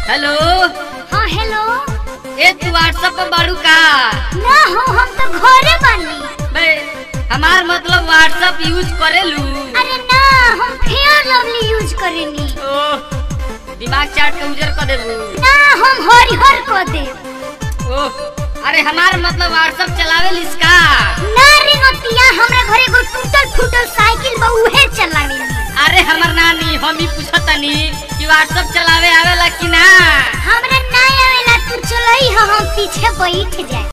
Hello. हाँ hello. ए तू WhatsApp पर बाड़ू का? ना हो, हम तो घरे बानी। बे हमार मतलब व्हाट्सएप यूज करेलू? अरे ना, हम फेयर लवली यूज करेनी। ओह दिमाग चाट के उजर कर देबू। ना, हम हरिहर कर दे। ओह अरे हमार मतलब व्हाट्सएप चलावेलिस का? ना रे नतिया, हमरा घरे एगो टूटल फूटल साइकिल बा, उहे चलावेली। अरे हमर नानी हम ही पूछतनी कि व्हाट्सएप चलावे आवेला कि ना? हमरा ना आवेला, तू चलई हम पीछे बैठ जाए।